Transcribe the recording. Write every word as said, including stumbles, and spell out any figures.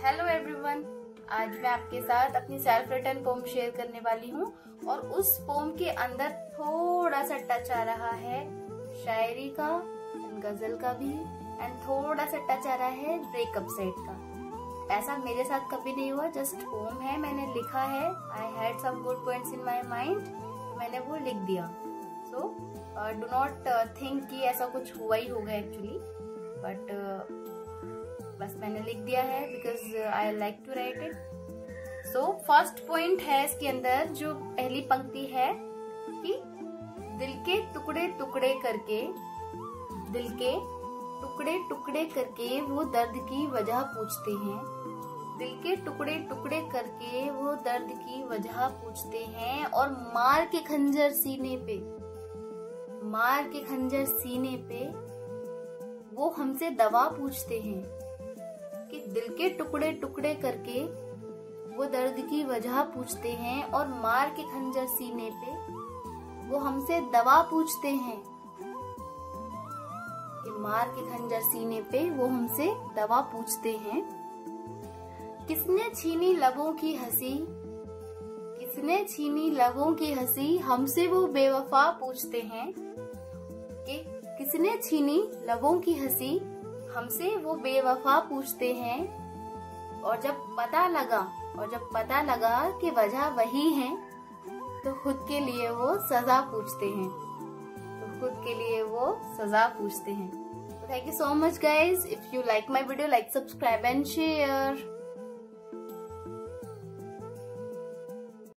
Hello everyone, आज मैं आपके साथ अपनी सेल्फ रिटन पोम शेयर करने वाली हूँ और उस पोम के अंदर थोड़ा सा टच आ रहा है शायरी का, गजल का भी एंड थोड़ा सा टच आ रहा है ब्रेकअप साइड का। ऐसा मेरे साथ कभी नहीं हुआ, जस्ट पोम है, मैंने लिखा है। I had some good points in my mind, मैंने वो लिख दिया। सो डू नॉट थिंक कि ऐसा कुछ हुआ ही होगा एक्चुअली, बट बस मैंने लिख दिया है because I like to write it. So first point है इसके अंदर, जो पहली पंक्ति है कि दिल के टुकड़े टुकड़े करके दिल के टुकड़े टुकड़े करके वो दर्द की वजह पूछते हैं। दिल के टुकड़े टुकड़े करके वो दर्द की वजह पूछते हैं और मार के खंजर सीने पे मार के खंजर सीने पे वो हमसे दवा पूछते हैं। कि दिल के टुकड़े टुकड़े करके वो दर्द की वजह पूछते हैं और मार के खंजर सीने पे वो हमसे दवा पूछते हैं। कि मार के खंजर सीने पे वो हमसे दवा पूछते हैं। किसने छीनी लबों की हंसी किसने छीनी लबों की हंसी हमसे वो बेवफा पूछते हैं। कि किसने छीनी लबों की हंसी हमसे वो बेवफा पूछते हैं। और जब पता लगा और जब पता लगा कि वजह वही है तो खुद के लिए वो सजा पूछते हैं तो खुद के लिए वो सजा पूछते हैं। तो thank you so much guys. If you like my video, like, subscribe and share.